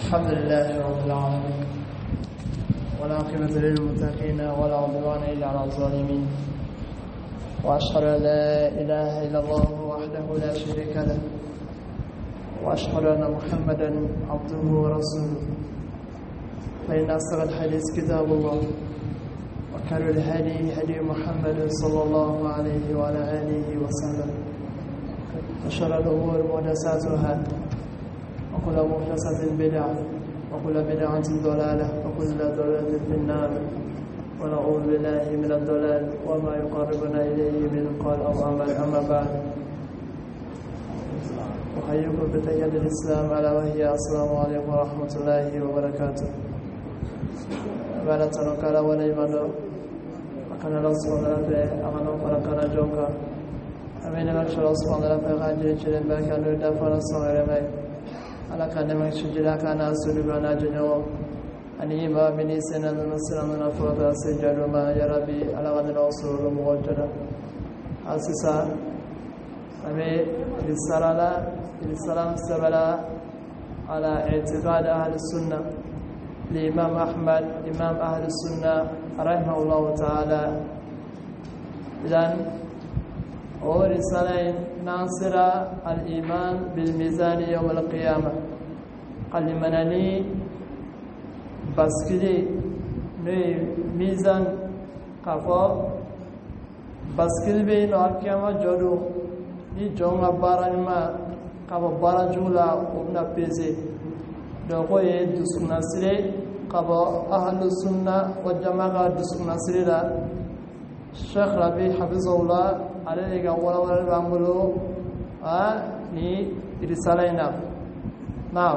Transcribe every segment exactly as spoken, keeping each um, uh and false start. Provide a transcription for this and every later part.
الحمد لله رب العالمين والعاقبة للمتقين ولا عدوان إلا على الظالمين وأشهد أن لا إله إلا الله وحده لا شريك له وأشهد أن محمدا عبده ورسوله فإن أصدق الحديث كتاب الله وخير الهدي هدي محمد صلى الله عليه وعلى آله وسلم وشر الأمور محدثاتها وكل محدثة بدعة وكل بدعة ضلالة وكل ضلالة في النار ونعوذ بالله من الضلال وما يقربنا إليه من قول أو عمل. أما بعد أحييكم بتحية الإسلام على وهي السلام عليكم ورحمة الله وبركاته. بعد تنقل وليمن أكن الله سبحانه وتعالى أمانه فرقنا جوكا أمين الله سبحانه وتعالى غادر جل بكانو دفنا صغيرة على كان من شجرة كان أسلوبنا جنوا أني ما بني سنة نصرنا فردا سجاد ما يا ربي على غدنا وصول موجودة أساسا أمي رسالة رسالة سبلا على اعتقاد أهل السنة الإمام أحمد إمام أهل السنة رحمه الله تعالى. إذن ورسالة ناصر الإيمان بالميزان يوم القيامة قال منني بسكلي ني ميزان كفا بسكلي بين القيامة جدو ni jonga baranima kaba barajula obna pese doko ye dusuna sire kaba ahlu sunna wal jamaa dusuna sire la Sheikh Rabi hafizahullah alayhi wala wala bamulu a ni risala ina naam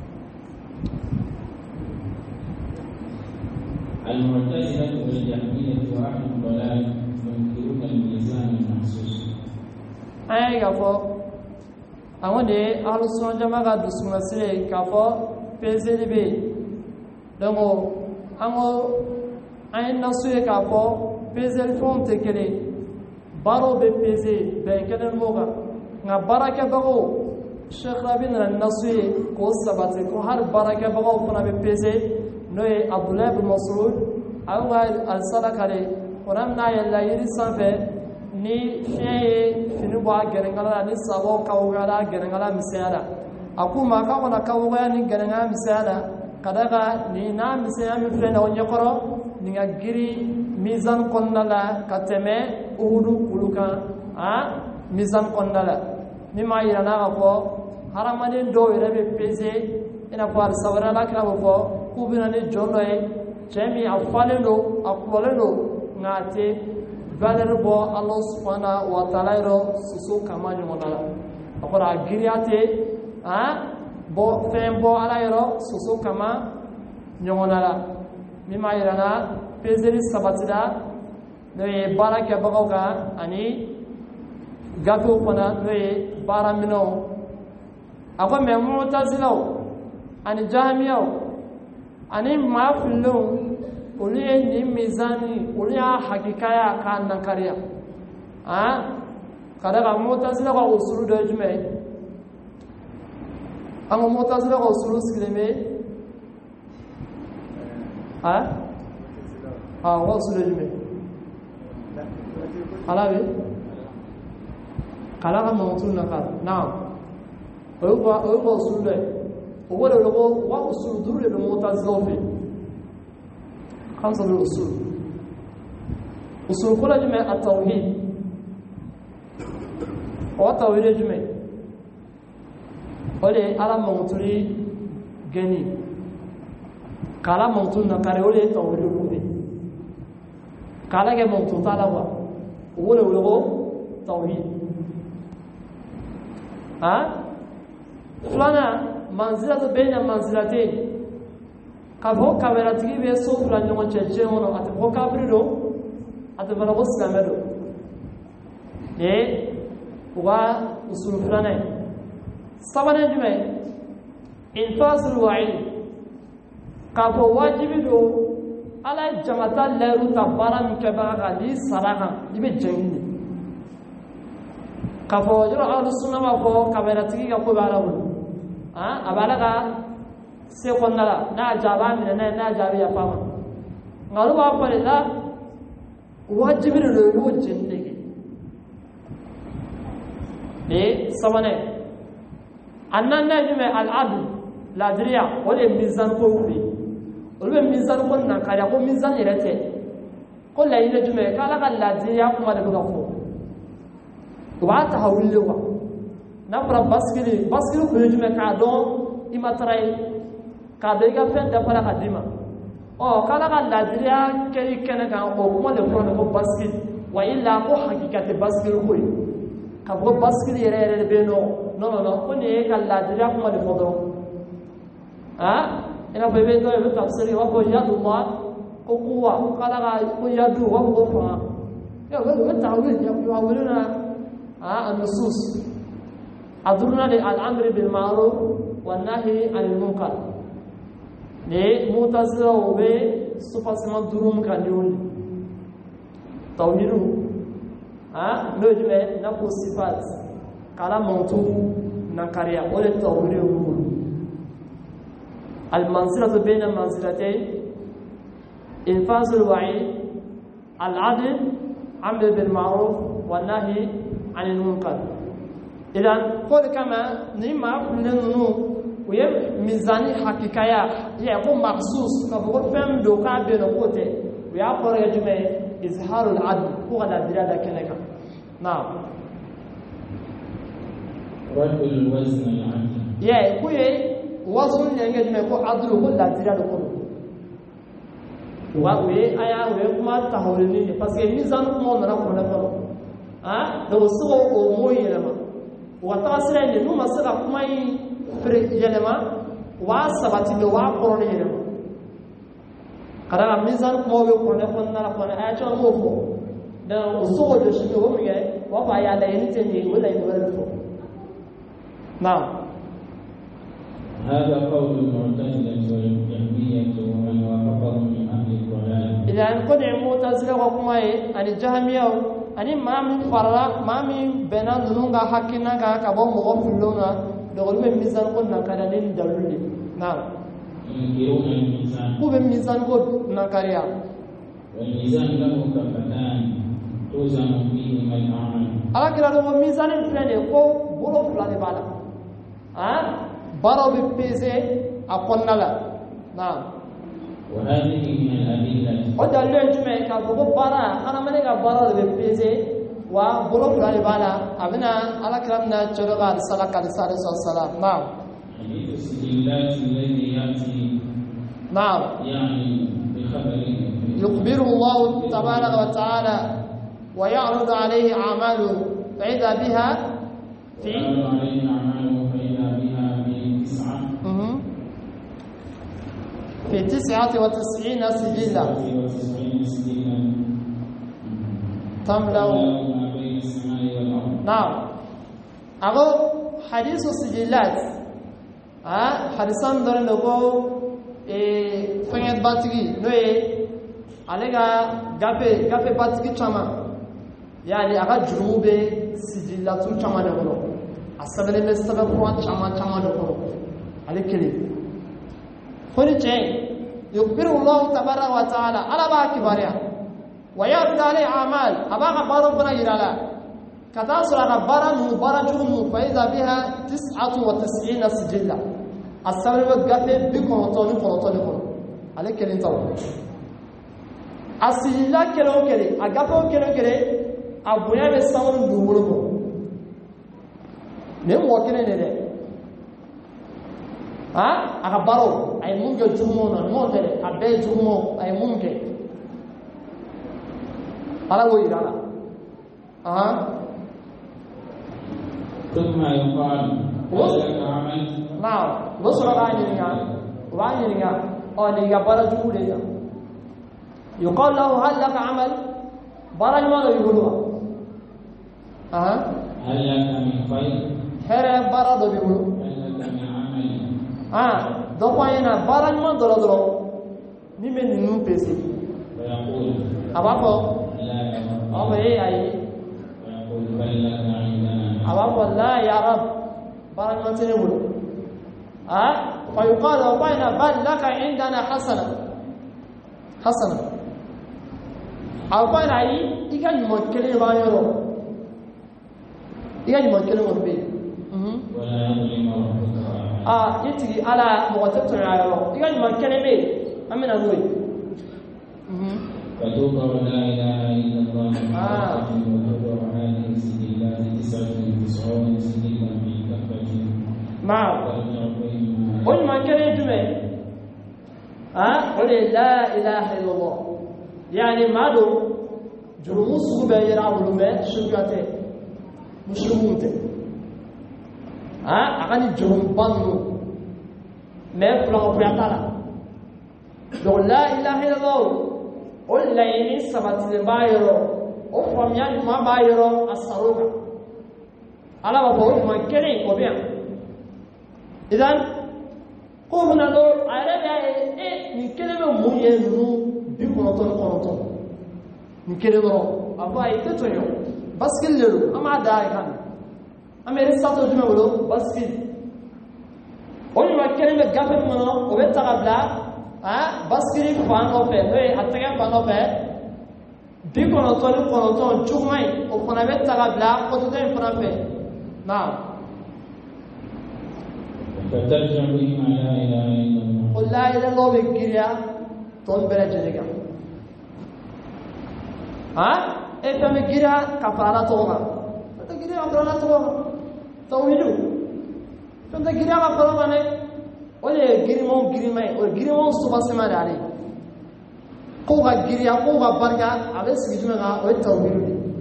المعتزلة والجهمية وأهل الضلال ينكرون الميزان المحسوس. أي كفو أمودي أهل السنة جماعة دسمنا سلي كفو بيزيد بي دمو أمو أي نسوي كفو بيزيد فون تكلي بارو بيزيد بين كده الموجا نبارك بقو الشيخ رابين النسوي كوس سبتة كهار بارك بقو فنا بيزيد نوي عبد الله بن مسعود أو الصدق عليه ورمنا يلا يرسل ni fiye fini bɔ a gɛrɛngala la ni sabɔ kawugala a gɛrɛngala misɛnya la a k'u ma k'a kɔnɔ kawugaya ni gɛrɛngaya misɛnya la ka da ka nin n'a misɛnya min filɛ nin ye o ɲɛkɔrɔ nin ka giri mizan kɔnɔna la ka tɛmɛ uhudu kulu kan a mizan kɔnɔna la min b'a yira n'a ka fɔ hadamaden dɔw yɛrɛ bɛ pese i n'a fɔ halisa wɛrɛ la kira bɛ fɔ k'u bɛna ni jɔn dɔ ye cɛ min a falen don a kulɔlen don nka a tɛ valeur bo Allah subhanahu wa ta'ala ro susu kama nyonala akora giriate ha bo fembo ala ro susu kama nyonala mima irana pezeri sabatida ne baraka bagawga ani gato kona ne baramino ako me mu'tazilaw ani jahmiyaw ani mafilun uliye ni mizani uliya hakikaya ka nankariya ah kada ga mu'tazila ga usulu da jume amma mu'tazila ga usulu silime ah ah wa usulu jume alabe kala ga mawtu nakar naam o wa o wa usulu da o wa lo wa usulu duru da mu'tazila fi خمسة الأصول أصول كل جمع التوحيد والتوحيد جمع ولي على موتوري جني كلا موتور نكاري ولي توحيد كوبي كلا جم موتور تلاوا ولي ولو توحيد ها فلانا منزلة بين منزلتين kafo kabera tigi be so fula ɲɔgɔn cɛ diɲɛ kɔnɔ a tɛ fɔ kafiri don a tɛ fana ko silamɛ don ni u ka usulu filanan ye sabanan jumɛn infasul wa'id k'a fɔ wajibi don ala ye jamata layiru ta baara min kɛbaga kan n'i sara kan i bɛ jɛn de k'a fɔ yɔrɔ ahlu sunna b'a fɔ kabera tigi ka ko b'a la bolo a b'a la ka se konnala na jaba min na na jabi ya fama ngalu ba pare la wajibi lo lo jinde ke ne sabane annan na jume al adl la diriya wala mizan ko wi wala mizan ko nan kala ko mizan yerete ko la ile jume kala kala la diriya kuma da ko ko ba ta hawille wa na para baskili baskili ko jume ka don imatrai ka de ga fen da para kadima o kala kala la diriya kay kene ga ko kuma le ko ko baskili wa illa ko hakikate baskili ko ka bo baskili yere yere be no no no no ko ne ka la diriya kuma le fodo ha ina bebe do e tafsiri wa ko yadu ma ko kuwa kala ga ko yadu wa ko fa ya ga ga tawil ya wa wuluna ha an-nusus adurna li al-amri bil ma'ruf wan nahyi 'anil munkar ne mutazila obe supasima durum kan yoni tawhidu ha no jime na ko sifat kala montu nan kariya wala tawhidu المنزلة بين المنزلتين إنفاذ الوعي العدل عمل بالمعروف والنهي عن المنكر إذا قول كما نما كلنا ويم ميزاني حقيقية يكون مخصوص كفوق فهم دوكا بين قوته ويأخذ يجمع إظهار العدل هو الدلالة كنك نعم رد الوزن العدل يا كوي وزن ينجد ما يكون عدل هو الدلالة كله وأوي أيا ويكما تهولني بس الميزان كم نرى كنا كنا ah da wasu o moyi yelema wata asira ne no masaka kuma yi fere yelema wa sabati be wa korone yelema kada mizan kuma we korone konna la konna a cha mo fo da wasu o de shi o mi wa ba ya da yin tene wala yi wala fo na'am هذا قول المعتزلة والجهمية ومن وافقهم من أهل الضلال إذا أن قد المعتزلة وكما أن الجهمية ani mami farra mami bena nunga hakina ka ka bo mo fulona do be mizan ko na kada ni daluli na ko be mizan ko na kariya wal mizan lahu kafatan tuzan bihi al a'mal ala kira do mizan plane ko bolo plane bala ha baro be pese akonnala na وهذه من الأدلة ودليل جمع كابو برا أنا من يقع برا بيزي وبلوك لالي بالا أبنا على كلامنا جلوغا رسالة كالسالة والسلام نعم حديث السجلات الذي يأتي نعم يعني بخبر يخبر الله تبارك وتعالى ويعرض عليه أعماله فإذا بها في ويعرض عليه أعماله فإذا بها بتسعة في تسعة وتسعين سجلا تملأ ما بين السماء والأرض نعم أقول حديث السجلات ها حديثان دون لغو فنيت باتغي نوي عليك غافي غافي باتغي تشاما يعني أقول جنوب سجلات تشاما نقول أسبب مستبق قرآن تشاما تشاما نقول عليك كلي فرجع يخبر الله تبارك وتعالى على باك باريا ويرد عليه أعمال أباك بارو بنا يرالا كتاسر على بارا مبارا جرم فإذا بها تسعة وتسعين سجلة السبب قفل بكم وطوني قرطوني قرط عليك اللي انتظر السجلة كيلو كيلي أقفل كيلو كيلي أبويا بسامن دوبلو نم وكيلي نده ha aka baro ay munge jumo na motere abe jumo ay munge ala wo irala aha ثم يقال لك عمل now wasra gani nga wani nga oni ga bara jude ya يقال له هل لك عمل bara ما يقولوا aha هل لك من خير here bara do biulu هل لك من عمل ah do ko ina bara ma do do ni men nu pesi ويقول abako لا يا رب awe ai ويقول بل لك عندنا abako la ya rab bara ma tene bulu ها فيقال وبين بل لك عندنا حسنة حسنة أو بين أي إيجان مكلم بايرو إيجان مكلم ربي ولا يظلم ربك آه يتجي على مغتبة عيرو إيجان مكلم إيه أمين أقول فتوقع لا إله إلا الله محمد وتوقع هذه السجلات تسعة وتسعون سجلا في كفة نعم قل ما كان يجمع ها قل لا إله إلا الله يعني ما دو جرمو سوبا يرعبلو ما شركاته مشرمونته ها أغاني جرم بانو ما فلان بيعتلا دو لا إله إلا الله قل لا يني سبت بايرو أو فميان ما بايرو أسروها على بقول ما كان يقبيا إذن قومنا لو عربي إيه من كلمة مينو بيكونتون كونتون من كلمة أبغى يتطيعو بس كله أما داعي كان أما رسالة جمع ولو بس كل أول ما كلمة قبل منو وبتقبله ها بس كل فان أوفى هاي أتكلم فان أوفى بيكونتون كونتون جمعي وفنا بتقبله كتير فنا في نعم فترجع بهم لا إله إلا الله قل لا إله إلا الله بكريا تون بلا جديك ها إيه فم كريا كفارة توما فتا كريا كفارة توما تويلو فتا كريا كفارة مانه ولا كريمون كريماي ولا كريمون سوبا سما داري كوغا كريا كوغا باركا أبس كجمعنا ويتويلو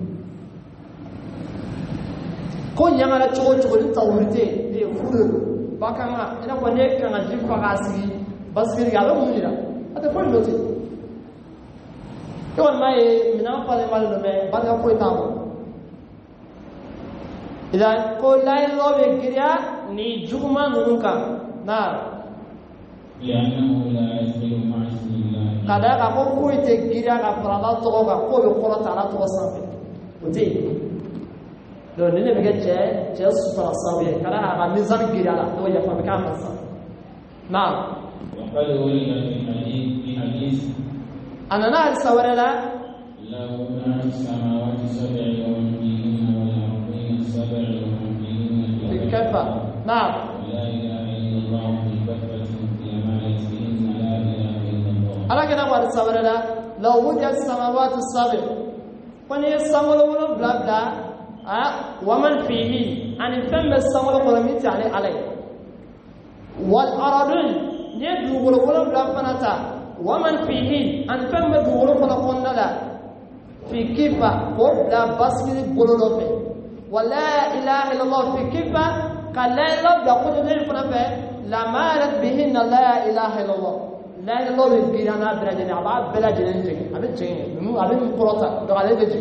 كون يعمل تشو تشو للتويلتي يفوض bakanga ina ko ne kan jif ko gasigi basgir galo munira ata ko loti to mai mina pale mal no me barga ko tamo idan ko lai lo be kirya ni jugma nunka na لأنه لا يدخل مع اسم الله kada ka ko ko ite kirya ka farada to ga ko be ko ta ra to sanfe oti do nene be je je super sawiye kala ha mizan girala do ya fami kan sa na وقد ورد في الحديث في حديث ana na sawara لو ما في السماوات سبع ومن ولا أرضين سبع ومن بكفة نعم لا إله إلا الله في كفة في أمانة إن لا إله إلا الله أنا كنا قال سوارا لو وجد السماوات السبع فني السماوات ولا بلا بلا آه ومن فيه أن فم السماوات ولا ميت عليه عليه والأرضين يدو ولا ولا بلا فنتا ومن فيه أن فم دور ولا قلنا في كفة قبل بسم بولوفه ولا إله إلا الله في كفة قال لا إله إلا الله يقول فنفه لمالت بهن لا إله إلا الله لا إله إلا الله بيرانا بلادنا عباد بلادنا نجي أبي جيني مو أبي مقرطة دعالي بيجي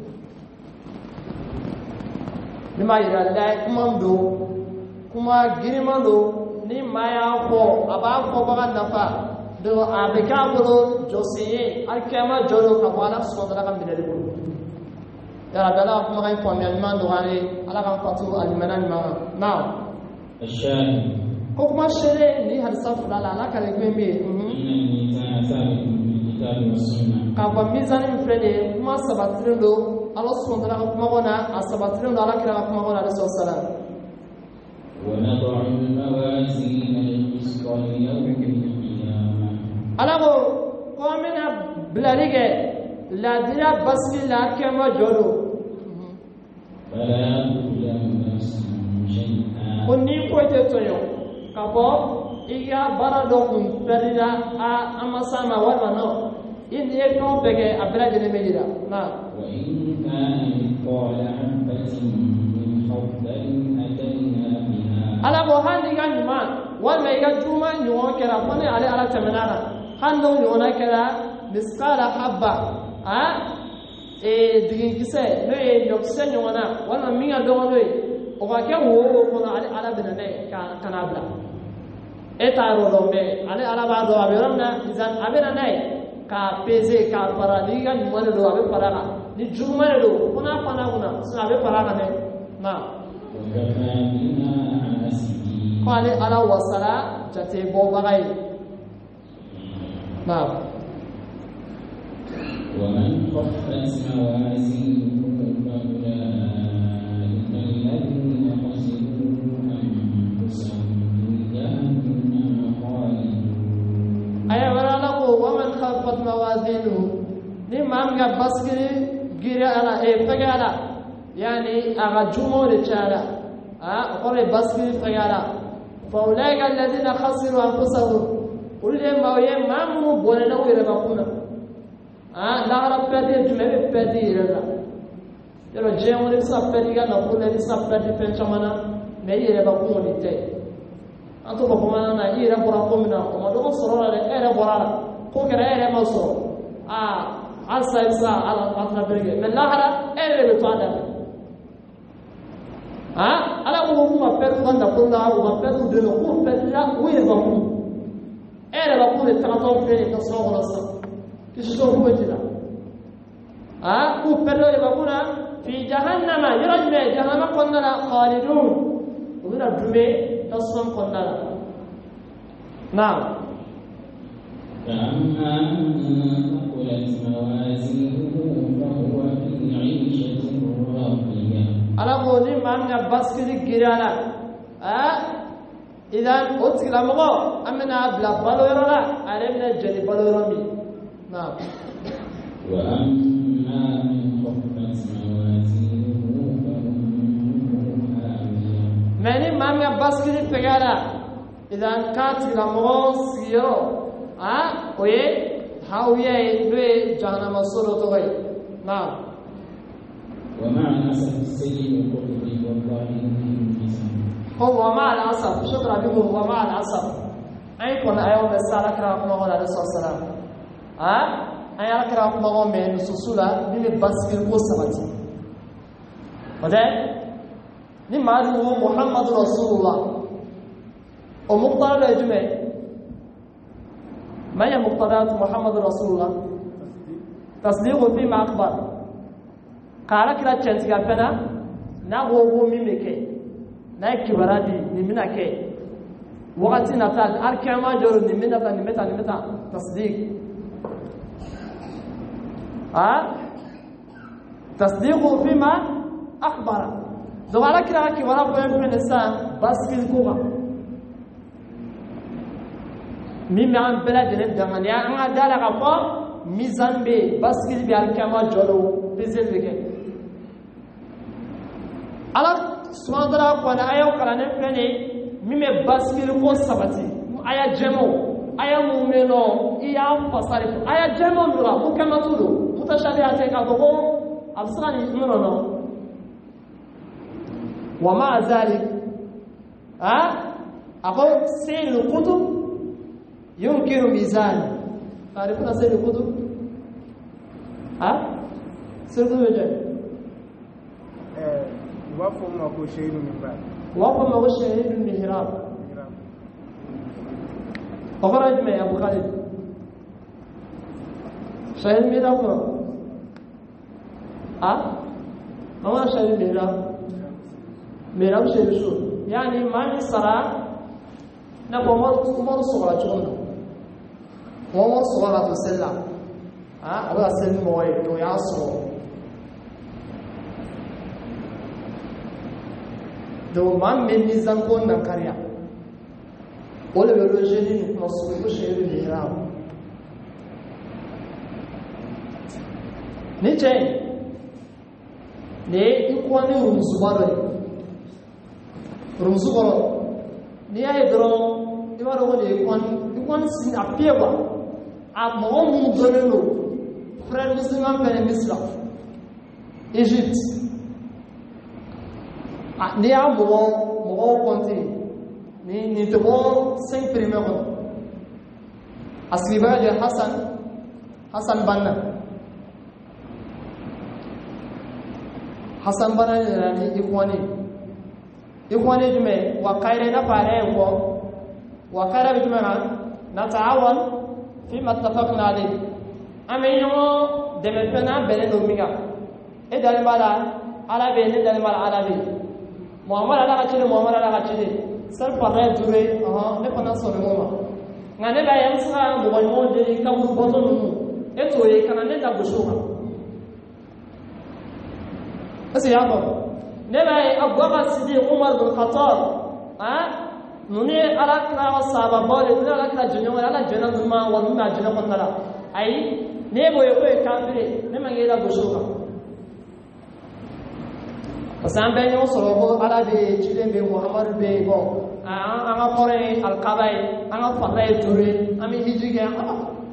لما يرى لا كمان دو كما جريمان دو ni maya ko aba ko baga nafa do abeka bolo josiye alkema jolo ka wala sondra kam bidale bolo ya rabala kuma kan ko mi alman do gani ala kan fatu almanan ma na الشاهد ko kuma shere ni hadisa fulala ala kale kwembe إن الميزان ثابت في الكتاب والسنة ka ba mizani mfrede kuma sabatrindo ala sondra kuma gona asabatrindo ala kira kuma gona rasul sallallahu ونضع الموازين القسط ليوم القيامة alago ko mena blalige la dira basli la kema jolo فلا تظلم نفس شيئا konni ko te toyo kapo iga barado kun perida a amasama wala no indi e ko pege abraje ne medira na وإن كان مثقال حبة من خردل أتينا بها alago handi ga nyuma wala iga juma nyo kera fone ale ala temenana hando nyo na kera misqala habba a e digin kise no e yokse nyo na wala minga do no e o ba ke wo ko na ale ala benane ka kanabla eta ro do be ale ala ba do aberamna izan abena nai ka peze ka paradiga ni wala do abe paraga ni juma do kuna pana kuna sa abe paraga ne na وكفى بنا حاسبين قال ألا وصلا جتبو بغي. نعم. ومن خفت موازينه فأولئك الذين خسروا أنفسهم في جهنم خالدون. أي ولا لقوا ومن خفت موازينه نمام بسكري غير على إيه فجأة يعني أغجموا رجالا آه قري بسكري فجأة فأولئك الذين خسروا أنفسهم كل ما يمام بولنا ويربحون ah la perde jume perde irela yero jemo ni sa perde ga na kula ni sa perde pen chamana me ire ba ko ni te anto ba ko mana na ire bora ko mina o ma do soro la ere bora ko kere ere ma so ah asa isa ala patna berge me la hara ere be tada ah ala ko ko ma perde ko na ko na o ma perde de no ko perde la ko ire ba ko ere ba ko ni ta to pe to so wala sa كشتوه وجدا آه كوبرو يبقون في جهنم يرجم جهنم قلنا خالدون ومن الدمي تصم قلنا. نعم. فأما من ثقلت موازينه فهو في عيشة راضية. أنا بقولي ما من بسكري جيرانا آه إذا قلت لهم أمنا بلا بالورا أنا جري بالورامي. نعم. وأما من خفت موازينه فأمه هاوية. ماني ما من بسكري فجأة إذا كانت لهم سيرو آه ويه هاوية يدوي جهنم الصورة. نعم. ومع الأسف السيء القطبي والله هو مع الأسف شكرا لكم. ومع الأسف أي كنا أيوم السالك رحمه الله عليه الصلاة ah aya kira kuma me nususula ni baskil ko sabati wada ni madu Muhammad Rasulullah o muqtada ejme ما هي مقتضيات محمد رسول الله؟ تصديقه فيما أخبر. قال كلا تشنتي أبنا نعوه ميمكي نايكبرادي نمناكي وقتي نتاج أركما جور نمنا نمتا نمتا تصديق. ها تصديقه فيما أخبر. زوالك راكي ورا بين الإنسان بس في الكوبا. ميم عن بلاد الدمان يا أنا دالا غفا ميزان بي بس كذي بياركما جلو بيزل بيجي. على سبحان الله فانا أيام كلامنا فني ميم بس في الكوس سبتي أيا جمو أيا مؤمنو إيا فصارف أيا جمو نورا مكمل تلو متشابهات كابو أبصرني نورنا. ومع ذلك ها أقول سير الكتب ينكر ميزان. تعرفون سير الكتب؟ ها؟ سير الكتب يجي. وافهم ما هو شهيد من بعد. وافهم ما هو شهيد من هراب. أخرج من أبو خالد. شهيد من هراب. ها؟ ما هو شهيد من هراب؟ من هراب شهيد شو؟ يعني ما يصير نبغى ما نصور جونا. وما صورة السلة ها أبغى السلة مويه وياسو دو ما من ميزان كون نكريا ولا بيولوجيني نصور بشيء الهرام نيجي ne ikwani rumzubaro rumzubaro ni ay dron ibaro woni ikwani ikwani sin apieba amon mu donelo frère musulman pene misra Egypte ni amo mo konti ni ni to cinq primaire asliba de Hassan Hassan Banna Hassan Banna ni ikwani ikwani jume wa kaire na pare ko wa kaire jume na nataawan فيما اتفقنا عليه أمينو دمتنا بين دوميكا إيه دالي مالا على بين دالي مالا على بين محمد على كذي محمد على كذي sar parra dure aha ne pana so ne moma ngane ba yam sa mo mo de ka bu boto nu eto ye kana ne da bushuha asi yabo ne ba abubakar siddiq umar bin khattab ha nune ala kra sahaba bole nune ala kra junyo ala jana duma wa nuna jana konnala ai ne boye ko kafire ne mangela bushuha Pasambe nyo sorobo ala be chile be Muhammad be go anga pore al qabai anga farai dure ami hijige ala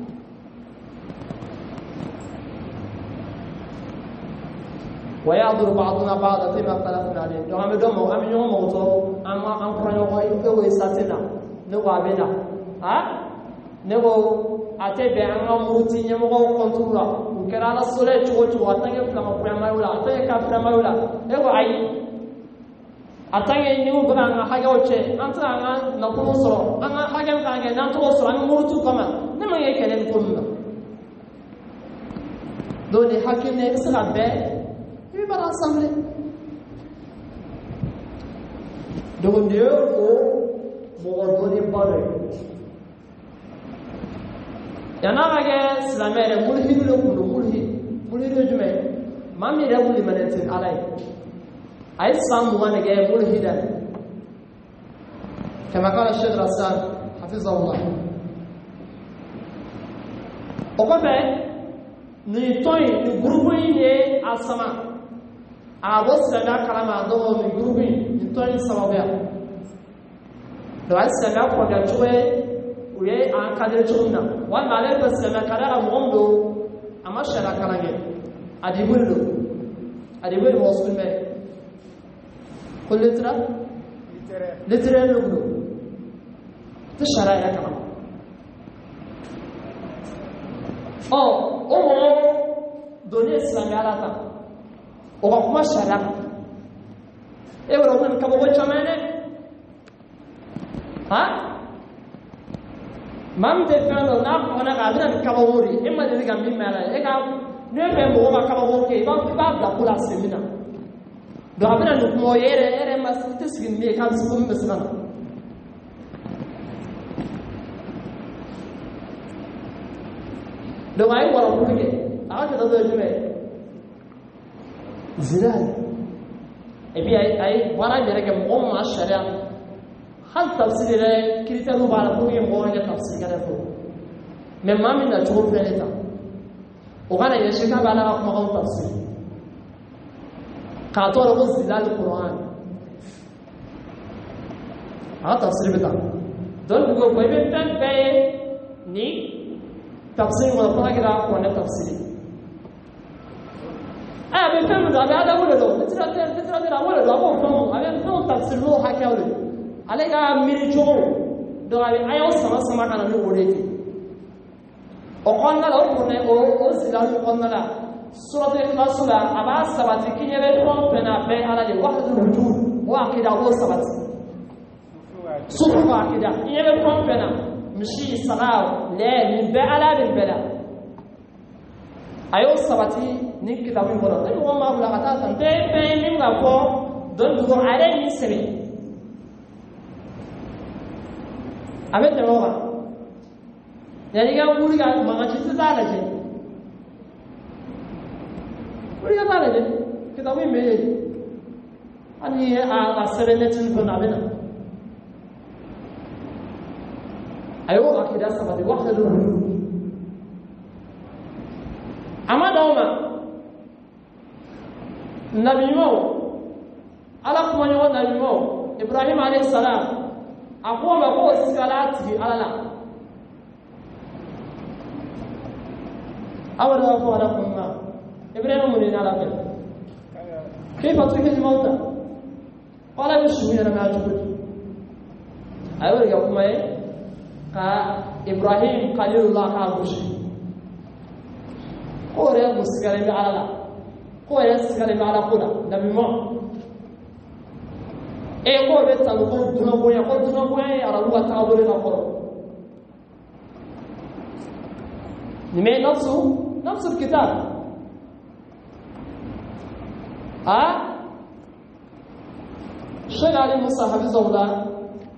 wa ya'dur ba'duna ba'da fima talafna alayhi do ami do mo ami nyo mo to ama an pranyo ko ite we satena ne wa bena ha ne go ate be anga muti nyemo ko kontura kera la sole chuo chuo atange flama prama ula atange ka prama ula ego ai atange ni u bana nga haga oche anta nga na ko soro anga haga ka nga na to soro an murutu kama ne ma yake ne ko nuna do ni hakim ne isra be bi bara samle do ndio ko mo do ni bare yana ga islamere mulhid lo ko mulhid mulhid jume mami rawli manatin alai ay samu wana ga mulhidan kama qala shaykh Rassan hafizahullah okobe ni toy ni grupo ni asama a wasala kalama do ni grupo ni toy sababya do asala ko ga tuwe uye an kadre chunna wan male basama kadara mondo amashara kalange adibullo adibul muslime kullu tra litre lugdo tshara ya kama oh oh doni islam ya lata o ko kuma shara e wala ko ka bo chamane ha mam de fano na ona ga dina ka bo wori e ma de ga mi mala e ga ne be mo ba ka bo ke ba ba da kula semina do abina no mo yere yere ma tisgin ne ka su kum misana do ay wala ko ke a ta do jume zilal e bi ay ay wara jere ke mo ma sharia hal tafsir le critère no bala ko ke mo ga tafsir ga defo mais ma min na to feneta o kana ye shika bala ko mo tafsir ka to ro zilal qur'an a tafsir bita don ko ko be tan be ni tafsir wala fara ko na tafsir ah be tan da da wala do tira tira tira tira wala do ko ko ave no tafsir lo hakawle alega miri cho do ave ayo sama sama kana no wodeti o konna lo ko ne o o silal konna la surat al-ikhlas la aba sabati kinyebe ko pena be ala de wahdatul wujud wa aqida wa sabati sufu aqida kinyebe ko pena مشي صلاة لا من بلا من بلا أيو سبتي نك كتابين برا ده هو ما بلا كتاب تنتهي فين من غفو دون دون عليه نسمي أبد جوابا يعني كم بقولي كم ما عشت تزال جي بقولي كم تزال جي كتابين ميه أني أسرنا تنبنا بنا أيوة أكيد سبب واحد الوجود أما دوما نبي مو على كمان يوم نبي مو إبراهيم عليه السلام أقوم بقول سكالاتي على لا أولا أقول لكم ما إبراهيم منين على كده كيف تركت الموتى قال بشوي أنا ما أجبر أيوة يقوم إيه ka Ibrahim Khalilullah ka bushi ko re muskare bi ala ko re muskare bi ala kula nabi mo e ko be tan ko duna ko ya ko duna ko ya ala wa ta bole na ko ni me nafsu nafsu kitab ha shagali musa hafizullah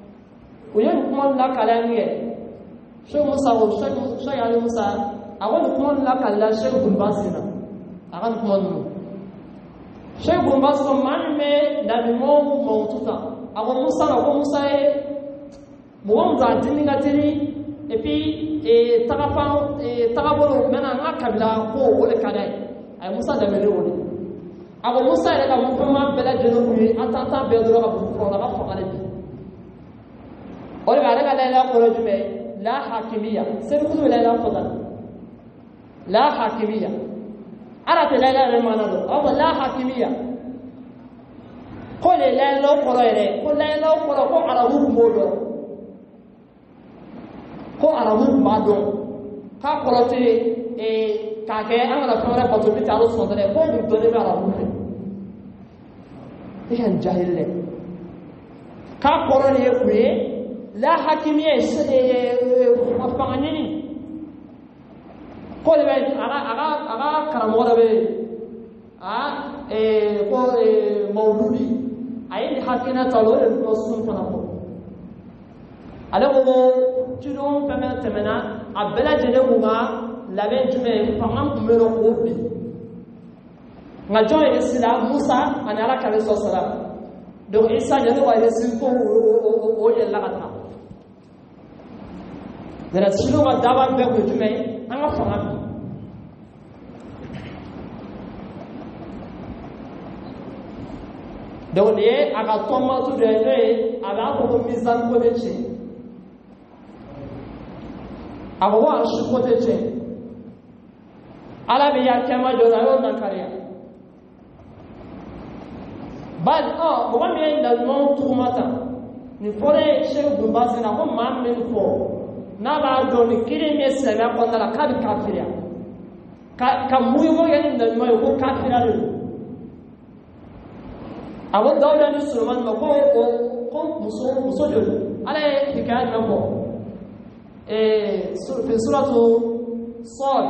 وينكم لا كلامي شو موسى وشو شو يعني موسى أقول لكم لا كلام شيء بنباسنا أقول لكم شيء بنباسنا من ما نبيمو موتوتا أقول موسى أقول موسى مهم زادني كتير et puis et tagapan et tagabolo mena nga kabila ko wole kadai ay musa da mele wole abo musa ila mo fama bela jeno ko atanta be do ga bu ko ga fa kale bi ole ga ga la ko lo jume la hakimiyya sai ku la la ko da la hakimiyya ara te la la mana do abo la hakimiyya ko le la lo ko lo ere ko la lo ko ko ara wu mo do ko arabu mado ka korote e ka ke an la fara ko to bitalo so dare ko du dole ba arabu ne ihan jahille ka korone ye kuye la hakimiyya e afangani ko le ba aga aga aga karamo da be a e ko e mauludi ayi hakina talo ko sun fana ko ala ko tudon pɛmɛ tɛmɛna a bɛɛ lajɛlen kun ka labɛn jumɛn fanga kun bɛ yen k'o bin nka jɔn ye sira musa ani ala kale sɔsɔra donc isa jɛnɛ wa ye sin ko o yɛlɛla ka taa yɛrɛ silo ka daba bɛɛ kun jumɛn an ka fanga bin donc nin ye a ka tɔnmatu dɔ ye n'o ye a b'a fɔ ko misali ko de tiɲɛ agogo ashukote che ala be ya kema jona yo na kariya bal oh mo ba mi da non tumata ni fore sheikh bumbasi na ko mam men ko na ba do ni kire mi sema ko na ka bi kafiriya ka ka muyo mo yani da mo ko kafira le awo dawda ni sulman ko ko ko muso muso jodi ala hikayat na ko في سورة صاد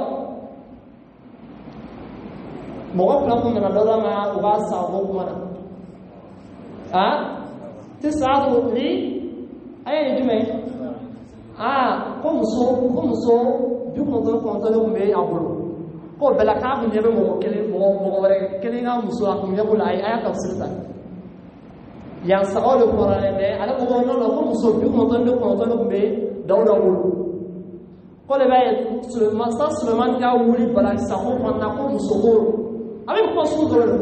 مغفر لكم من الله ما أغاسى وغمنا ها تسعة لي أي جمعي آه كم سو كم سو بيوم نقول كم تلو مي أبولو كم بلا كاب نجيب مو كلي مو مو ورا كلي نعم مسوا كم يقول أي أي تفسير ذا yang seolah Quran ini ada orang orang aku musuh biuk nonton biuk nonton biuk be daulah ulu. Kalau baik Sulaiman sah Sulaiman kau uli balai sahur mana aku musuh ulu. Apa yang kau suruh dulu?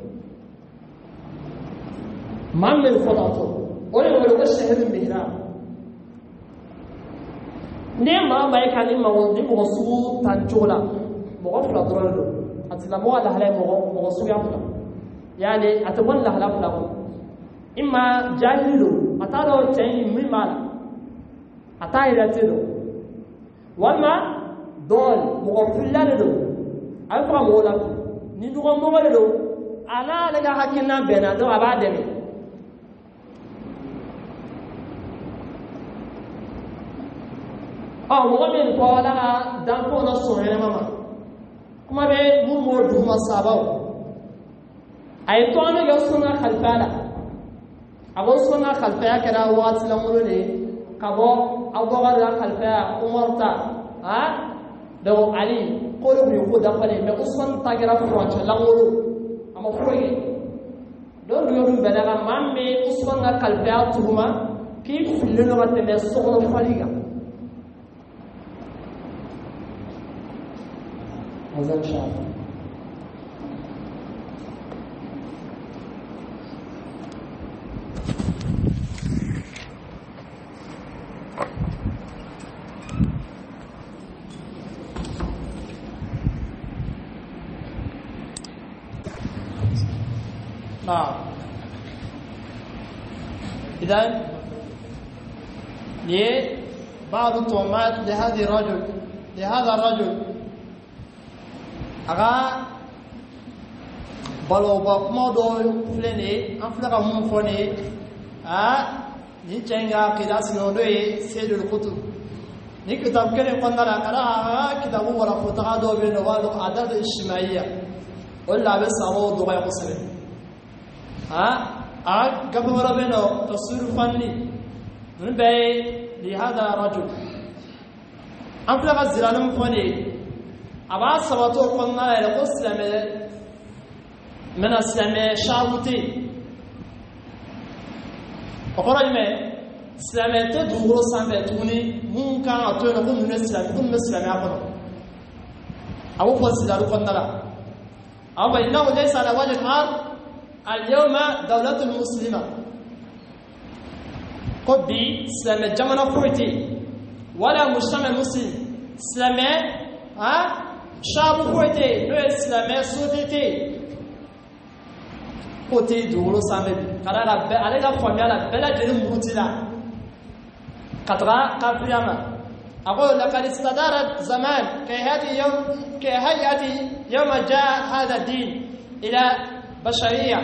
Mana yang kau tahu? Orang orang itu sehari mihra. Ni mana baik kali mau ni mau suruh tanjola, mau apa dulu? Atilah mau ada hal mau mau suruh apa? Yani ataupun lah lah lah. إما جاهلو أتارو تاني ممال أتايرا تدو وما دول مغفلة لدو أفرا مولا ندوغا مولا لدو أنا لغا حكينا بنا دو أبادمي أو مغمين قوالا دانكو نصوحين ماما كما بي ممور دوما ساباو أيطوانا يوصونا خلفانا أقول سونا خلفيا كذا وات لمولني كبو أبو غير خلفيا عمرتا ها دو علي قولوا بيقول دخلي ما أصلا تاجر فرانش لمولو أما فوقي دون يوم بدأ ما مي أصلا خلفيا تهما كيف فيلنا ما تمسكوا فليجا هذا إن شاء الله نعم إذن ये بعض التهمات لهذا الرجل لهذا الرجل أغا بلو بمودو فلني أنفلق هم فني أه نيجينغا كذا سنودوي سيد الكتب ni kitab kene qandala qara kitabu wala futaqado bi nawal adad ijtimaiya wala bas awu dubai qasri ha a gabara beno taswir fanni نبي لهذا رجل أمبلغ الزلالم فني أبا سبتو قلنا لقول سلام من السلام شاوتي أقول ما سلام تدور سامبتوني ممكن أتوه نقول من السلام نقول من السلام أقول أبو قول سلام قلنا لا أو إنه ليس على وجه الأرض اليوم دولة المسلمة قبي سلام الجمعنا فوتي ولا مجتمع مسلم سلام ها شعب فوتي لو سلام سودتي قوتي دولو سامي كذا رب عليك فميالا بلا جريم موتيلا كترا كابرياما أقول لقد استدارت زمان كهيئة يوم كهيئة يوم جاء هذا الدين إلى بشرية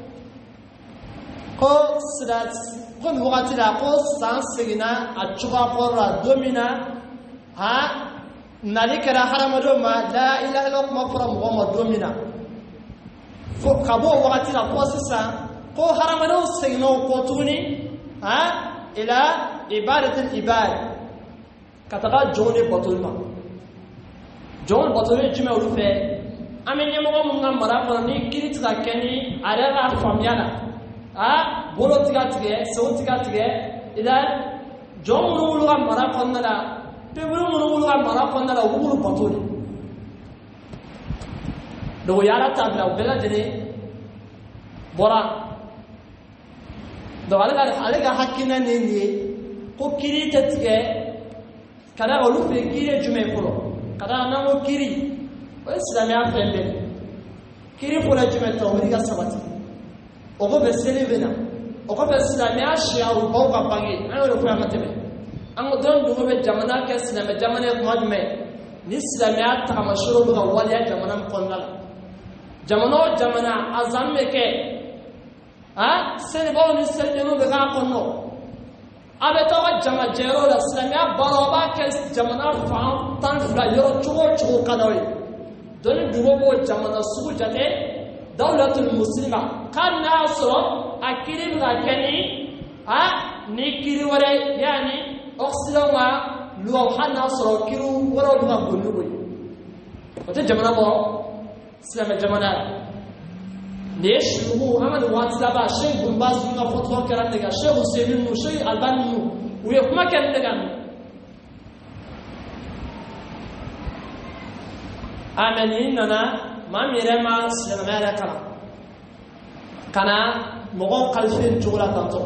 قو سدات قم وقت لا قو سانسينا أتشوفا قرا دومينا ها نالكرا حرام دوما لا إله إلا الله مفرم وما دومينا فكابو وقت لا قو سا قو حرام دو سينو قطوني ها إلى عبادة العباد كتغا جوني بطولما جون بطولي جمع ولفه أمين يمغو منا مرافا ني كريت لكني أرغا فاميانا ها بولو تيغا تيغا سو تيغا تيغا إذا جون منولغا مرافا نلا بيبلو منولغا مرافا نلا وغلو بطولي لو يالا تابلا وبلا جني بورا دو عليك عليك حكينا نيني كو كريت تيغا kada olu fe kiri jume folo kada nango kiri o islamia fembe kiri folo jume tawhid ga sabati o go besele bena o go islamia shia o go ga bangi ayo ko ya matebe ango don do be jamana ke islamia jamana ko majme ni islamia ta mashuru ga waliya jamana konnala jamana jamana azamme ke ha sene bo ni sene no be ga konno abe tawa jama jero la islamia baraba ke jamana fam tan fla yoro chugo chugo kadawi doni dugo bo jamana sugu jate dawlatul muslima kan nasro akiri ga kani ha ni kiri wore yani oxilama luwa hana sro kiru woro duga gulugo ote jamana bo islamia jamana ليش هو عمل واتساب شيء بمباز من فتوى كلام ده شيء مسلمين وشيء ألباني ويقوم كلام ده آمنين أنا ما ميرما سلمة ما ركلا كنا مغو قلفين جولا تنتو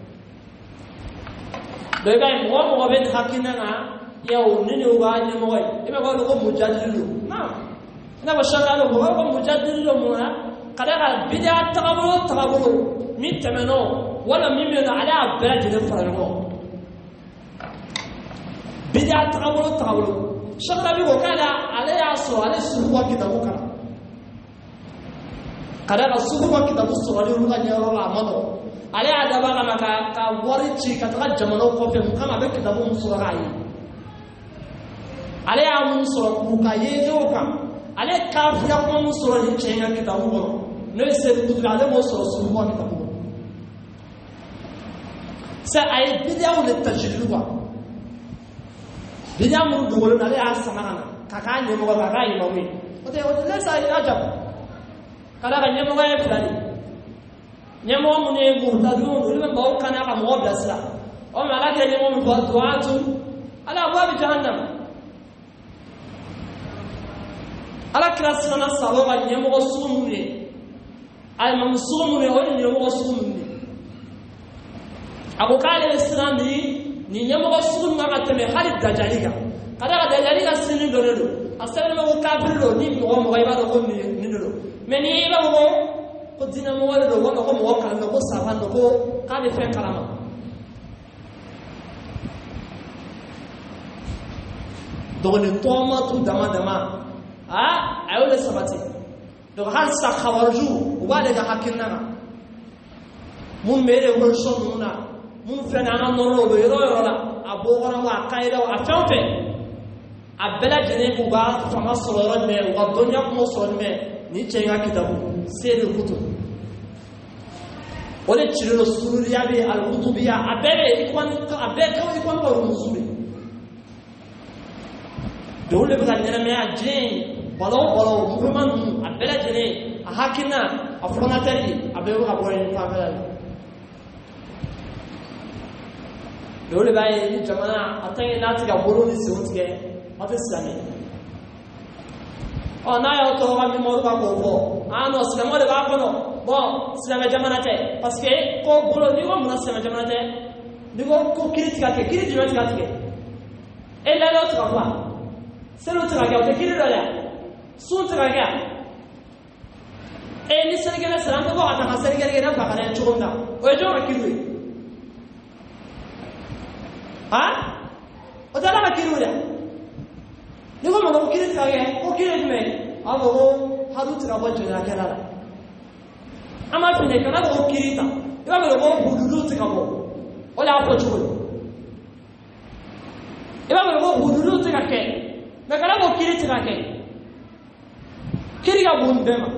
بيجي مغو مغو بين حكينا يا ونين وعاد مغوي إما قالوا مغو مجادلو نعم أنا بشغله مغو مجادلو مغو قدر بدأ تقبلوا تقبلوا من تمنو ولا من على بلاد الفرنو بدأ تقبلوا تقبلوا شغل بيقول كذا على عصر على السبوع كده بكرة قدر السبوع كده بصوا عليه ولا يرى العمانو على هذا بقى ما كوريت شيء كترجع منو كوفي مكان أبيك كده بمصور عاي على عمون صور مكاية جوكا على كافيا بمصور يشينا كده بقول نسير بدرعة مصر سلمان كتبوا سأي بدأوا للتجربة بدأوا من دولنا على عصرنا كأن يمر على يومين وده وده ليس عجب كذا يمر على فلان يمر من المهتدون ولمن باو كان على مواد الإسلام أو ملاك يمر من بدوات على أبواب جهنم على كراسنا الصلاة يمر سوني المنصوم من أول يوم رسول مني أبو كالي الإسلام دي نيجي رسول ما قتمه خالد دجاليكا كذا دجاليكا سنين دولو أصلا ما هو كافر لو نيم هو مغيبا لو نينلو من يبا هو قدنا موالد هو ما هو موكل لو سافان لو كالي فين كلامه دوني توما تو دما دما آه أيوة سبتي donc hal sa khawarju wale ga hakinna mun mere worso nuna mun fena na noro be ro ro la abogora wa qaida wa afampe abela jene ku ba fama soro me wa donya ko soro me ni chenga kitabu sere kutu wala ciro sururiya be al-qutubiya abebe ikwan abe ko ikwan ko musuli dole ba nyana me ajin balo balo muhammad abela jene ahakina afonatari abe ko abore famela dole ba yi jamana atay nati ga bolo ni suntige mate islami ona yo to ba mi mo ba ko ko ano islamo de ba ko no bon islamo jamana te parce que ko bolo ni ko mo islamo jamana te ni ko ko kritika ke kritika jamana te e la lo tra ba c'est le tra ga te kritika ya sun tra ga e ni Sénégal salam ko ata Sénégal ga na ba kana chonda o jo ra kirui ha o dala ma kirui ni ko mo ko kritika ga ko kritika me abo haru tra ba jona kana ama fine kana ko kirita iba me ko hududu tra bo ola ko chulo iba me ko hududu tra ke me kana ko kirita ke kiriga bundema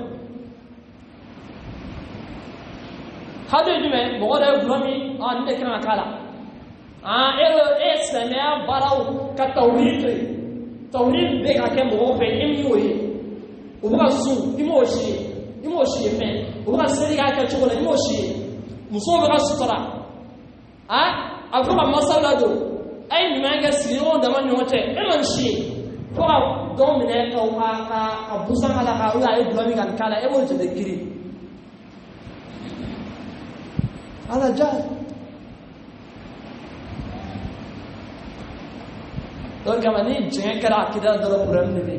hadu jume mo da blomi an de kana kala ah ero islamia barau ka tawhid tawhid be ka ke mo fe imi oyi ubuka su imo shi imo shi fe ubuka seri ka ka chokola imo shi muso ba sutura ah afuka masala do ai ni manga siyo da man yote eman shi ko domine ka ka abusa kala ka uya ai blomi kan kala e mo je de kiri ala jahil don kama ni jenga kara akida doro puran ni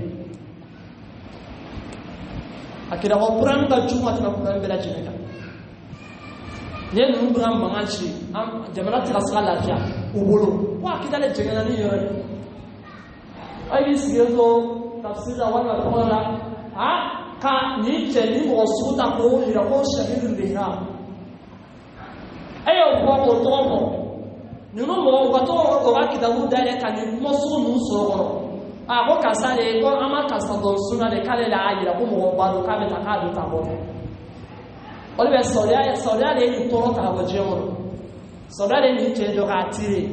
akida ko puran da juma tana puran bela jenga ne nu buran bangachi am jamana tsala lafiya ubulu wa akida le jenga ni yoro ai bisiyo tafsira wala kola ha ka ni jeni mo suta ko ira ko shahidun bihra ayo ko ko to ko nuno mo ko to ko ba kitabu dare kan mo so nu so ko a ko kasale ko ama kasado suna de kale la ajira ko mo ba do ka be takadu ta bo o le soria soria le ni to ta bo je mo soria le ni je do ka tire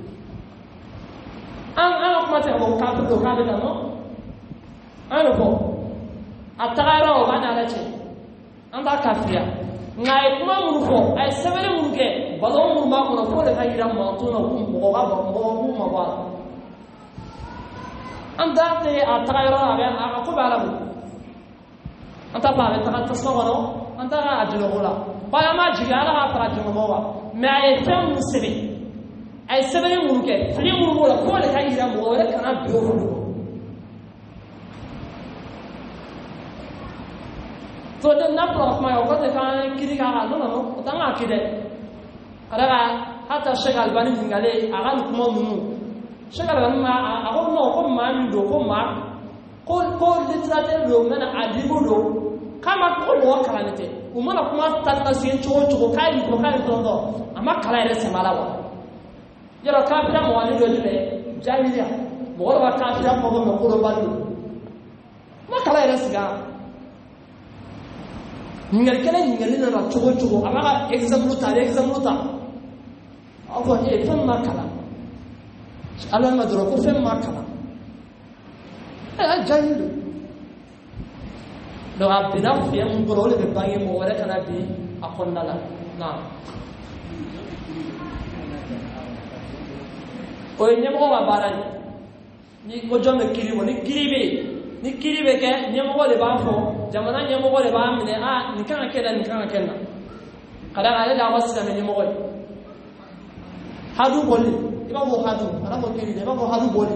an an ko mate ko ka do ka be ta no an ko atara o ba na la che an ba kafia ngai kuma mun ko ay sabale mun ke balon mun ma ko ko le hayira ma to na ko mo ga ba mo ko ma ba anda te atayra aba aka ko bala mu anta ba ta ta so wono anta ga ajilo gola ba ya ma jigala ha para jimo mo ba ma ay fam musibi ay sabale mun ke fili mun mo ko le hayira mo le kana biyo so den na prof ma ko te kan kiri ka no no ta ma kide kada hata Sheikh Albani ngale agan kuma munu Sheikh Albani ma agon no ko ma mi do ko ma ko ko literature do mena adibu do kama ko lo kalanete umana kuma tata sin cho cho kai ko kai to do ama kala ire se malawa yaro ka pira mo ani do dile jahiliya mo ba ka pira mo mo ko do balu ma kala ire siga ngal kala ngal na ra chogo chogo amaga example ta example ta awa e fam ma kala ala ma dro ko fam ma kala a jahil do abina fi am bro le be bangi mo wala kana bi akonna la na o nyemo ba barani ni ko jome kiri woni kiri be ni kiri be ke nyemo le ba fo jamana nyemo le ba mine a ni kan keda ni kan kenna kada ala da wasa me nyemo hadu boli iba mo hadu ara mo kiri iba mo hadu boli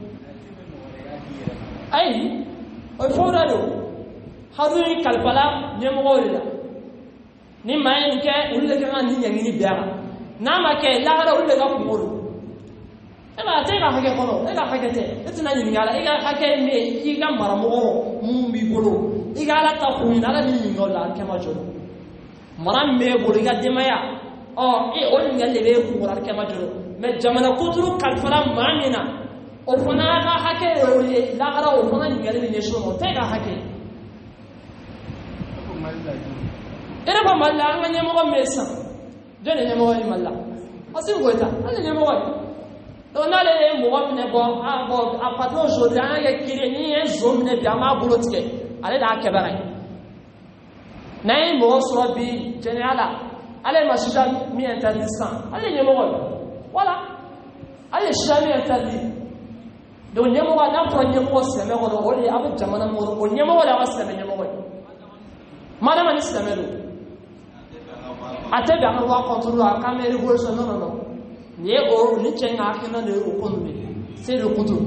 ai o fora do hadu ni kalpala nyemo le ni mai ni ke ulle kan ni nyangi ni biara na ma ke la gara ulle ga kumuru ela tega hage kono ela hage te etina ni ngala ega hage me iga maramo mumbi bolo iga la ta kuina la ni ngola kema jolo maram me bolo iga demaya o e on ngalle be ku rar kema jolo me jamana kuturu kalfala mamina o fona ga hage la gara o fona ngalle ni shono tega hage ere ba malla an nyemo ko mesa jone nyemo ko malla asin goita an nyemo ko to nale mo wa mine bo a bo a patron jodi an ya kire ni en zo mine bi ama bulotike ale da kebara nay mo so bi generala ale masija mi interdisant ale nyemo ko voilà ale shami interdit do nyemo wa na pro nyemo ko seme ko do ole abu jamana mo ko nyemo wala waseme nyemo ko mana mani seme do ate bi an wa control a camera revolution no no no ni o ni chenga akina ne o konbe c'est le couteau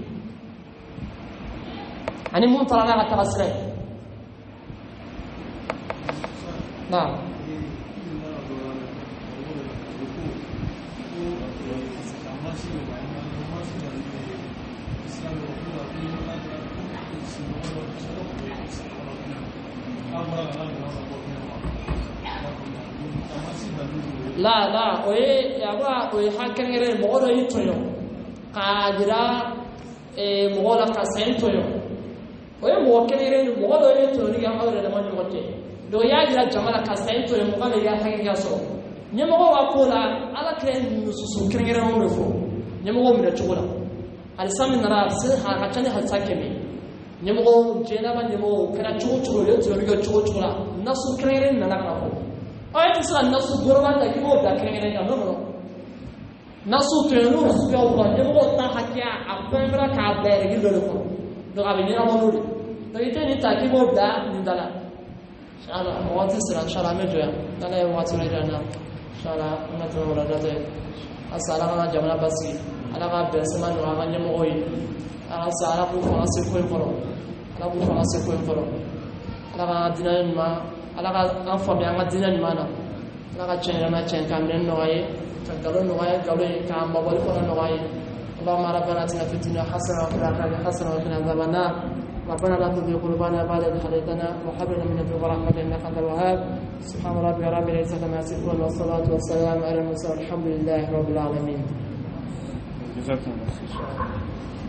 ani mun tara na ta basre na la la oye yaba oye hakkengere mo do yitoyo qadira e mo la ka sentoyo oye mo kengere mo do yitoyo ni ga hawre da man yote do yagira jamala ka sentoyo mo ga ya hakkega so nyemo wa kola ala kren nususu kengere mo fo nyemo mo da chugula al samin nara sir ha ka tane hal sakemi nyemo jena ba nyemo kana chugo chugo yo to ga chugo chugula nasu kengere nana ka ko ayat islam nasu gorban da kibo da kengere ya no no nasu to no su ya ba nyemo ta hakya apembra ka bere gi do ko do ga bi ni na mo do do ite ni ta kibo da ni dala inshallah mo wati sira inshallah me joya dala e wati na jana inshallah na to wala da de asala na jamana basi ala ga be sama no ga nyemo oyi ala sala ko fa se ko ko ala ko fa se ko ko ala ga dinan ma ala ka an fami an ka diinɛ ɲuman na ala ka tiɲɛ na tiɲɛ ka minɛ nɔgɔya ye ka nkalon nɔgɔya nkalon ye ka mabɔli fana nɔgɔya ye اللهم ربنا اتنا في الدنيا حسنه وفي الاخره حسنه وقنا عذاب النار ربنا لا تزغ قلوبنا بعد إذ هديتنا وهب لنا من لدنك رحمه انك انت الوهاب سبحان ربك رب العزه عما يصفون والصلاه والسلام على المرسلين الحمد لله رب العالمين. جزاكم الله خير.